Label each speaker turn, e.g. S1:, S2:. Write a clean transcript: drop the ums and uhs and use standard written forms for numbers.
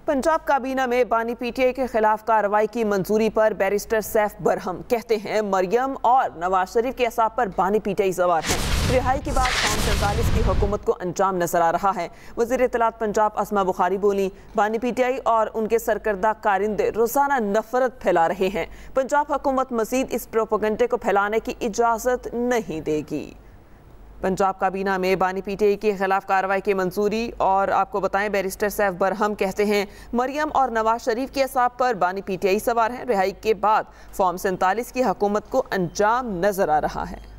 S1: पंजाब काबीना में बानी पीटीआई के खिलाफ कार्रवाई की मंजूरी पर बैरिस्टर सैफ बरहम कहते हैं मरियम और नवाज शरीफ के असाब पर बानी पीटीआई सवार हैं। रिहाई के बाद फॉर्म 47 की हुकूमत को अंजाम नजर आ रहा है। वज़ीर इत्तलात पंजाब अस्मा बुखारी बोली, बानी पीटीआई और उनके सरकर्दा कारिंदे रोजाना नफरत फैला रहे हैं। पंजाब हुकूमत मजीद इस प्रोपेगेंडे को फैलाने की इजाजत नहीं देगी। पंजाब काबीना में बानी पीटीआई के खिलाफ कार्रवाई की मंजूरी। और आपको बताएं, बैरिस्टर सैफ बरहम कहते हैं मरियम और नवाज शरीफ के असाब पर बानी पीटीआई सवार हैं। रिहाई के बाद फॉर्म 47 की हुकूमत को अंजाम नजर आ रहा है।